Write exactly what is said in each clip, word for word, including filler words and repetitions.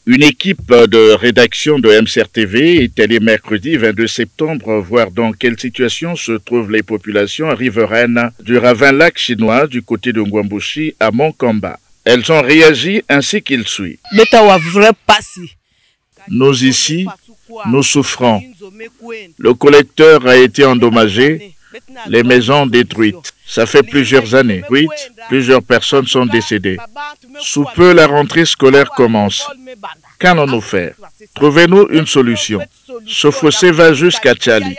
Une équipe de rédaction de M C R T V est allée mercredi vingt-deux septembre voir dans quelle situation se trouvent les populations riveraines du ravin lac chinois du côté de Ngwambushi à Monkamba. Elles ont réagi ainsi qu'il suit. Nous ici, nous souffrons. Le collecteur a été endommagé, les maisons détruites. Ça fait plusieurs années. Oui, plusieurs personnes sont décédées. Sous peu, la rentrée scolaire commence. Qu'allons-nous faire? Trouvez-nous une solution. Ce fossé va jusqu'à Tchali.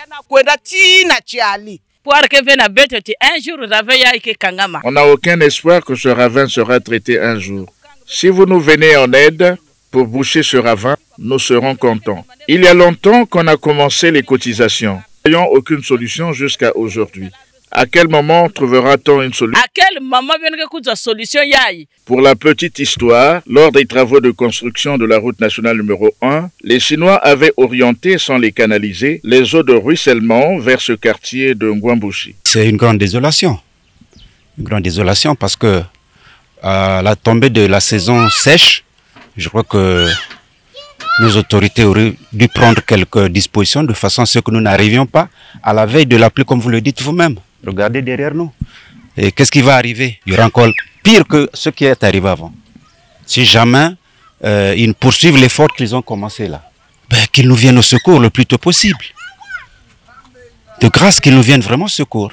On n'a aucun espoir que ce ravin sera traité un jour. Si vous nous venez en aide pour boucher ce ravin, nous serons contents. Il y a longtemps qu'on a commencé les cotisations. Nous n'ayons aucune solution jusqu'à aujourd'hui. À quel moment trouvera-t-on une solution? À quel moment solution? Pour la petite histoire, lors des travaux de construction de la route nationale numéro un, les Chinois avaient orienté, sans les canaliser, les eaux de ruissellement vers ce quartier de Ngwambushi. C'est une grande désolation. Une grande désolation parce que à la tombée de la saison sèche, je crois que nos autorités auraient dû prendre quelques dispositions de façon à ce que nous n'arrivions pas à la veille de la pluie, comme vous le dites vous-même. Regardez derrière nous. Et qu'est-ce qui va arriver? Il y aura encore pire que ce qui est arrivé avant. Si jamais euh, ils poursuivent l'effort qu'ils ont commencé là, ben, qu'ils nous viennent au secours le plus tôt possible. De grâce qu'ils nous viennent vraiment au secours.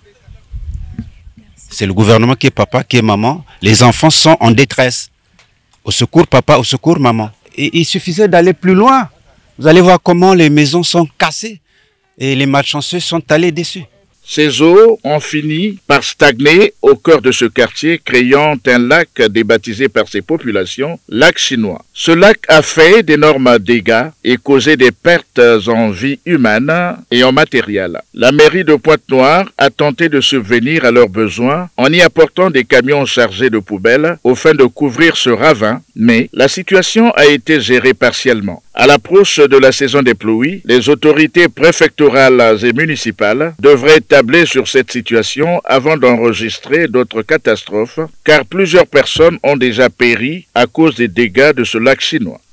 C'est le gouvernement qui est papa, qui est maman. Les enfants sont en détresse. Au secours papa, au secours maman. Et il suffisait d'aller plus loin. Vous allez voir comment les maisons sont cassées et les malchanceux sont allés dessus. Ces eaux ont fini par stagner au cœur de ce quartier, créant un lac débaptisé par ses populations, lac chinois. Ce lac a fait d'énormes dégâts et causé des pertes en vie humaine et en matériel. La mairie de Pointe-Noire a tenté de subvenir à leurs besoins en y apportant des camions chargés de poubelles aux fins de couvrir ce ravin, mais la situation a été gérée partiellement. À l'approche de la saison des pluies, les autorités préfectorales et municipales devraient tabler sur cette situation avant d'enregistrer d'autres catastrophes, car plusieurs personnes ont déjà péri à cause des dégâts de ce lac chinois.